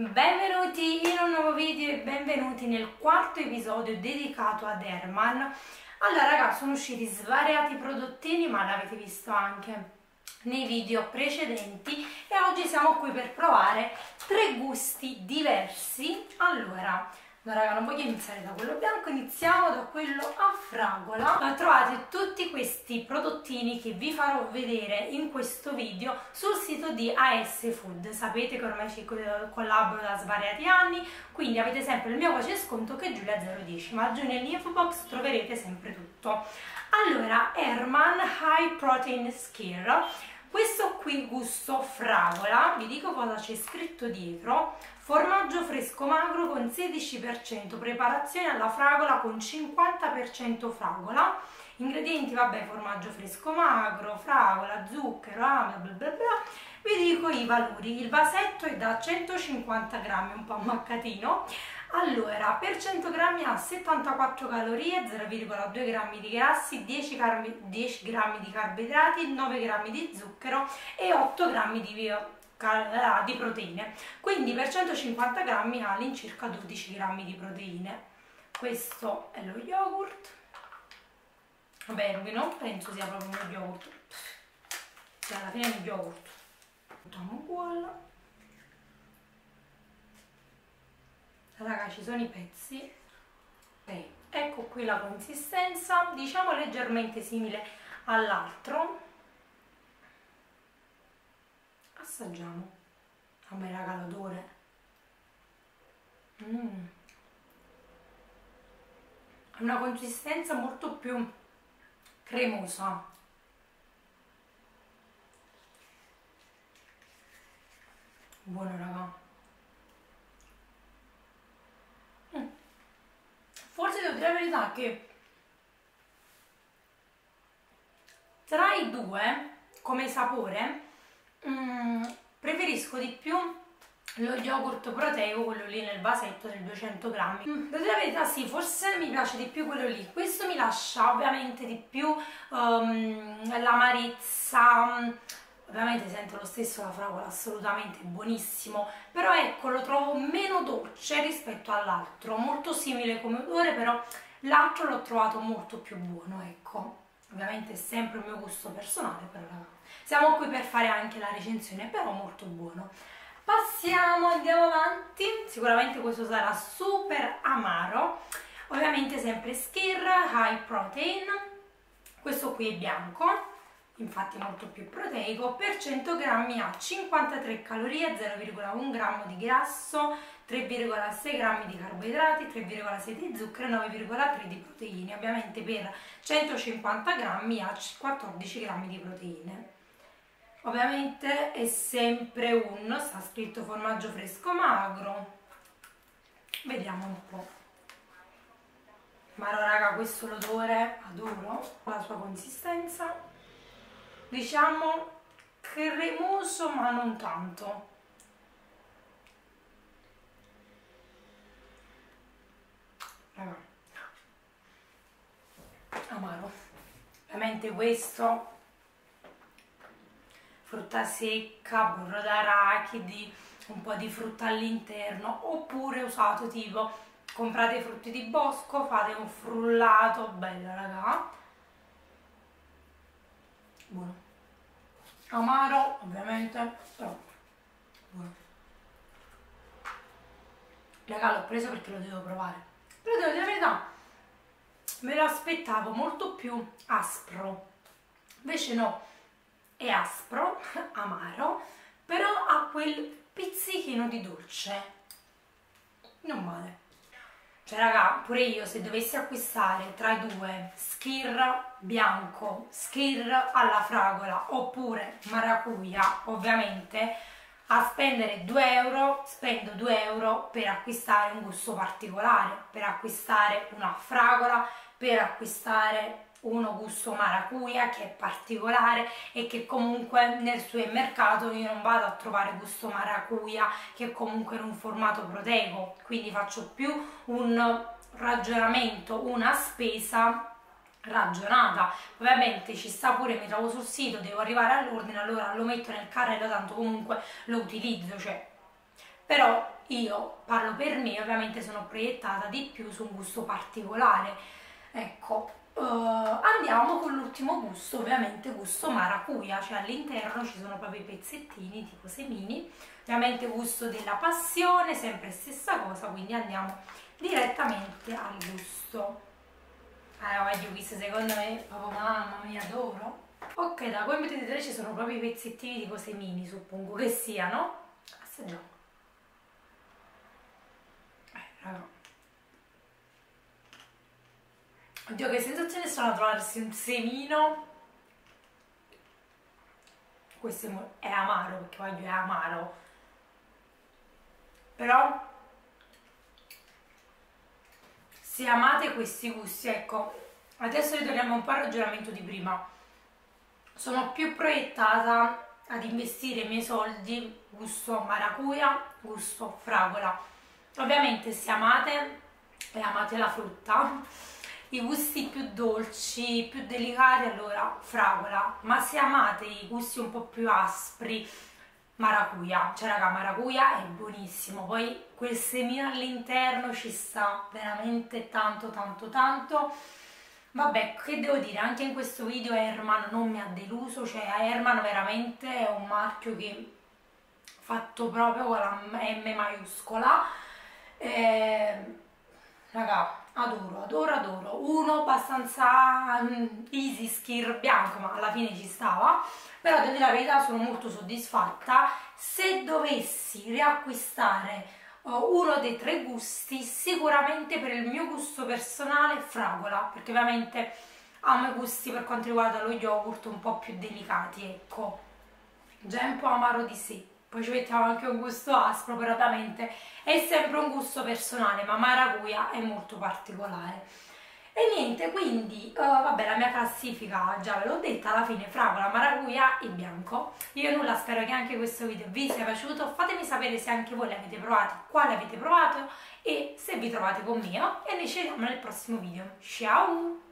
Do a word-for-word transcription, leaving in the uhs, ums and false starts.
Benvenuti in un nuovo video e benvenuti nel quarto episodio dedicato ad Herman. Allora ragazzi, sono usciti svariati prodottini, ma l'avete visto anche nei video precedenti, e oggi siamo qui per provare tre gusti diversi. Allora, no raga, non voglio iniziare da quello bianco, iniziamo da quello a fragola. Ma trovate tutti questi prodottini che vi farò vedere in questo video sul sito di A S Food. Sapete che ormai ci collaboro da svariati anni, quindi avete sempre il mio codice sconto che è Giulia zero dieci, ma giù nell'info box troverete sempre tutto. Allora, Herman High Protein Skyr, questo qui gusto fragola, vi dico cosa c'è scritto dietro: formaggio fresco magro con sedici per cento, preparazione alla fragola con cinquanta per cento fragola, ingredienti vabbè formaggio fresco magro, fragola, zucchero, ame, bla bla bla. Vi dico i valori: il vasetto è da centocinquanta grammi, un po' ammaccatino. Allora, per cento grammi ha settantaquattro calorie, zero virgola due grammi di grassi, dieci grammi di carboidrati, nove grammi di zucchero e otto grammi di, di proteine. Quindi per centocinquanta grammi ha all'incirca dodici grammi di proteine. Questo è lo yogurt. Vabbè, non penso sia proprio uno yogurt, cioè alla fine è un yogurt. Mettiamo uguale. Raga, ci sono i pezzi. Ok, ecco qui la consistenza, diciamo leggermente simile all'altro. Assaggiamo. A me raga l'odore. Mm. Ha una consistenza molto più cremosa. Buono raga. Forse devo dire la verità che tra i due, come sapore, mm, preferisco di più lo yogurt proteico, quello lì nel vasetto del duecento grammi. Mm, devo dire la verità, sì, forse mi piace di più quello lì. Questo mi lascia ovviamente di più um, l'amarezza. Ovviamente sento lo stesso la fragola, assolutamente buonissimo, però ecco, lo trovo meno dolce rispetto all'altro, molto simile come odore, però l'altro l'ho trovato molto più buono, ecco. Ovviamente è sempre il mio gusto personale, però siamo qui per fare anche la recensione, però molto buono. Passiamo, andiamo avanti. Sicuramente questo sarà super amaro, ovviamente sempre Skyr High Protein, questo qui è bianco, infatti molto più proteico. Per cento grammi ha cinquantatré calorie, zero virgola uno grammo di grasso, tre virgola sei grammi di carboidrati, tre virgola sei di zucchero e nove virgola tre di proteine. Ovviamente per centocinquanta grammi ha quattordici grammi di proteine. Ovviamente è sempre un, sta scritto formaggio fresco magro. Vediamo un po'. Ma raga, questo l'odore adoro, la sua consistenza, diciamo cremoso ma non tanto. Raga, amaro. Ovviamente questo, frutta secca, burro d'arachidi, un po' di frutta all'interno, oppure usato tipo, comprate i frutti di bosco, fate un frullato, bello raga. Buono. Amaro ovviamente, però buono. Raga, l'ho preso perché lo devo provare, però devo dire la verità, me lo aspettavo molto più aspro, invece no, è aspro, amaro, però ha quel pizzichino di dolce, non male. Cioè raga, pure io se dovessi acquistare tra i due Skyr bianco, Skyr alla fragola oppure maracuja, ovviamente a spendere due euro spendo due euro per acquistare un gusto particolare, per acquistare una fragola, per acquistare uno gusto maracuja che è particolare e che comunque nel supermercato io non vado a trovare gusto maracuja che è comunque in un formato proteico, quindi faccio più un ragionamento, una spesa ragionata. Ovviamente ci sta pure, mi trovo sul sito, devo arrivare all'ordine, allora lo metto nel carrello, tanto comunque lo utilizzo, cioè. Però io parlo per me, ovviamente sono proiettata di più su un gusto particolare. Ecco, uh, andiamo con l'ultimo gusto, ovviamente gusto maracuja, cioè all'interno ci sono proprio i pezzettini tipo semini, ovviamente gusto della passione, sempre stessa cosa, quindi andiamo direttamente al gusto. Allora, voglio questo secondo me, proprio mamma mia, adoro. Ok, da come potete vedere ci sono proprio i pezzettini tipo semini, suppongo che siano. Assaggiamo. Eh, raga. Oddio, che sensazione strana trovarsi un semino. Questo è, è amaro, perché voglio è amaro. Però se amate questi gusti, ecco, adesso ritorniamo un po' al ragionamento di prima. Sono più proiettata ad investire i miei soldi gusto maracuja, gusto fragola. Ovviamente se amate e amate la frutta, i gusti più dolci, più delicati, allora fragola, ma se amate i gusti un po' più aspri, maracuja. Cioè raga, maracuja è buonissimo, poi quel semino all'interno ci sta veramente tanto tanto tanto. Vabbè, che devo dire, anche in questo video Hermann non mi ha deluso, cioè Hermann veramente è un marchio che fatto proprio con la M maiuscola. Eh, raga, adoro, adoro, adoro. Uno abbastanza um, easy skir bianco, ma alla fine ci stava. Però devo dire la verità, sono molto soddisfatta. Se dovessi riacquistare uno dei tre gusti, sicuramente per il mio gusto personale fragola, perché ovviamente amo i gusti per quanto riguarda lo yogurt un po' più delicati, ecco, già un po' amaro di sé, poi ci mettiamo anche un gusto aspro, però ovviamente è sempre un gusto personale, ma maracuja è molto particolare. E niente, quindi uh, vabbè, la mia classifica già ve l'ho detta, alla fine fragola, maracuja e bianco. Io nulla, spero che anche questo video vi sia piaciuto, fatemi sapere se anche voi l'avete provato, quale avete provato e se vi trovate con me, e noi ci vediamo nel prossimo video. Ciao!